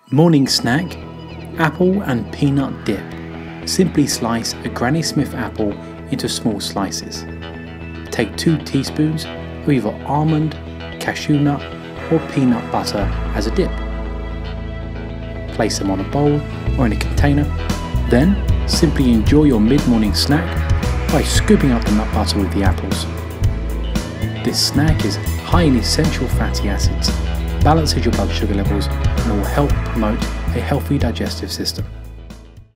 Morning snack, apple and peanut dip. Simply slice a Granny Smith apple into small slices. Take 2 teaspoons of either almond, cashew nut or peanut butter as a dip. Place them on a bowl or in a container, then simply enjoy your mid-morning snack by scooping up the nut butter with the apples. This snack is high in essential fatty acids, balances your blood sugar levels and will help promote a healthy digestive system.